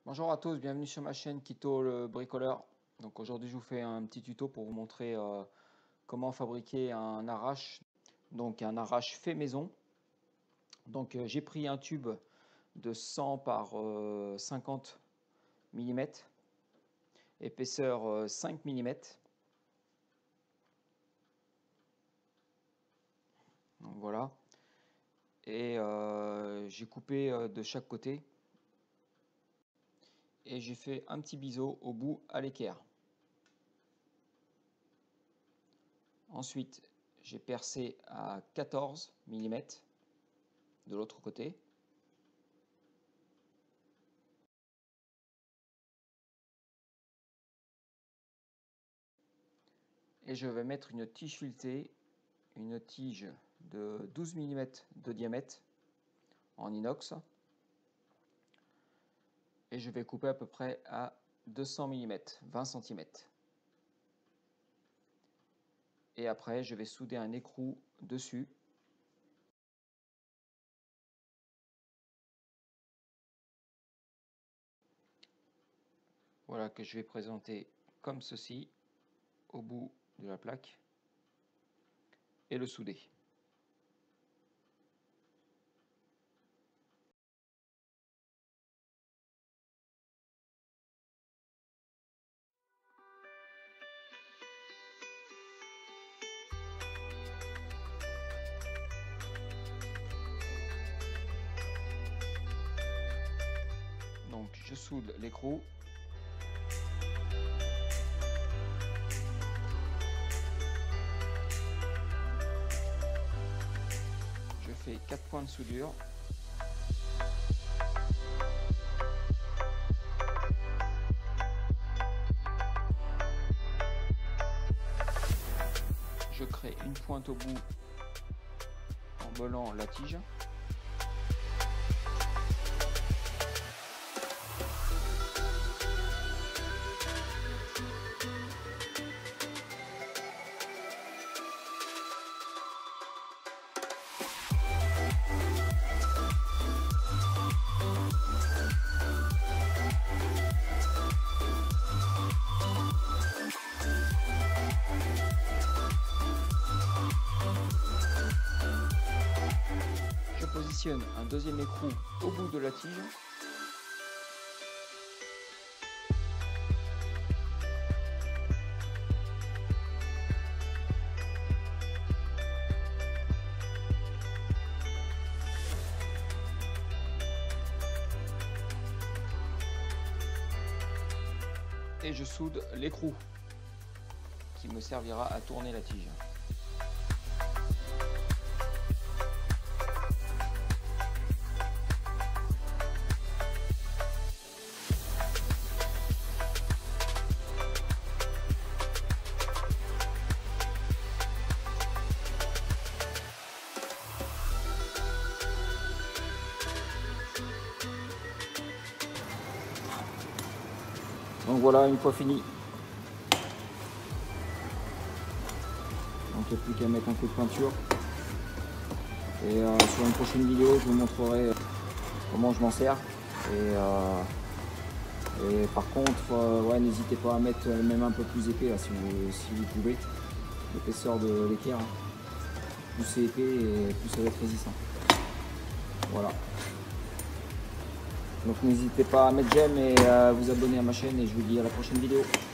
Bonjour à tous, bienvenue sur ma chaîne Quito le bricoleur. Donc aujourd'hui je vous fais un petit tuto pour vous montrer comment fabriquer un arrache. Donc un arrache fait maison. Donc j'ai pris un tube de 100 par 50 mm, épaisseur 5 mm. Donc voilà. Et j'ai coupé de chaque côté. Et j'ai fait un petit biseau au bout à l'équerre. Ensuite, j'ai percé à 14 mm de l'autre côté. Et je vais mettre une tige filetée, une tige de 12 mm de diamètre en inox. Et je vais couper à peu près à 200 mm, 20 cm. Et après, je vais souder un écrou dessus. Voilà, que je vais présenter comme ceci au bout de la plaque et le souder. Donc je soude l'écrou. Je fais 4 points de soudure. Je crée une pointe au bout en mollant la tige. Je positionne un deuxième écrou au bout de la tige. Et je soude l'écrou qui me servira à tourner la tige. Donc voilà, une fois fini. Donc il n'y a plus qu'à mettre un coup de peinture. Et sur une prochaine vidéo, je vous montrerai comment je m'en sers. Et par contre, ouais, n'hésitez pas à mettre même un peu plus épais là, si vous pouvez. L'épaisseur de l'équerre, plus c'est épais et plus ça va être résistant. Voilà. Donc n'hésitez pas à mettre j'aime et à vous abonner à ma chaîne et je vous dis à la prochaine vidéo.